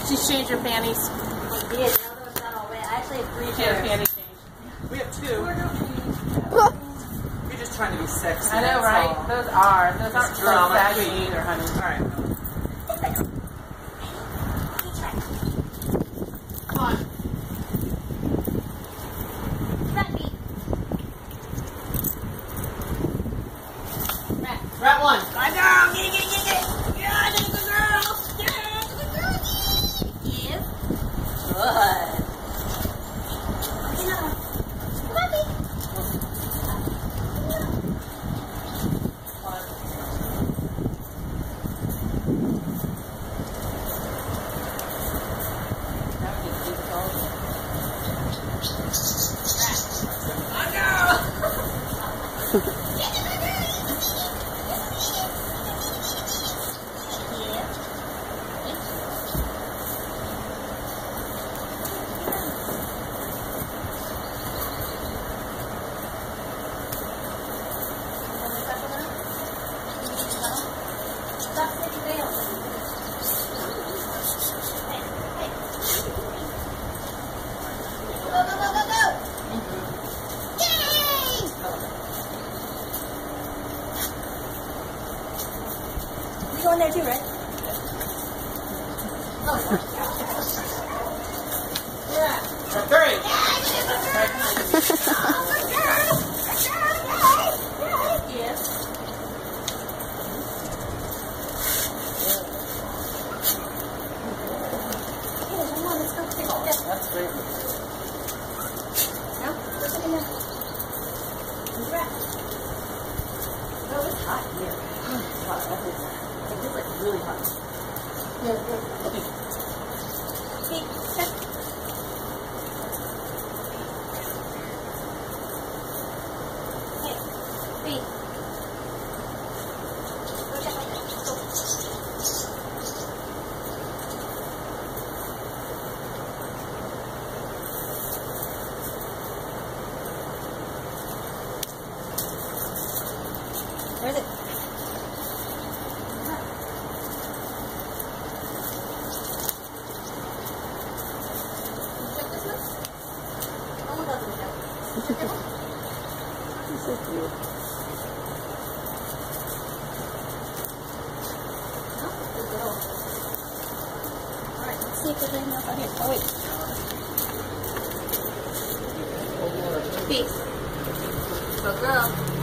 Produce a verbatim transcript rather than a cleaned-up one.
She's changed her panties. I did. Now those not all wet. I actually have three She had a pairs. panty change. We have two. You're just trying to be sexy. I know, that's right? all. Those are. Those aren't It's so drama saggy queen. either, honey. All right. Come on. Rat. Rat one. Lie down. Get it, get it, get it. Yeah, that's a good girl. Yeah, that's a good girl. Yes. Good. Okay, another one. Puppy. Stop taking bails. Hey, hey. Go, go, go, go, go. Yay! You go in there too, right? Oh, yeah. Three. Yes. That's great. No? What's in there? Who's rat? Oh, it's hot here. It's hot everywhere. It's like really hot. No, no. Okay. Hey, check. Hey, wait. Go check my thing. Go. Where is it? Check this one. Oh, doesn't check. Check this one. He's so cute. No, good girl. Alright, let's see if there's anything else out here. Oh, wait. Peace. Good girl.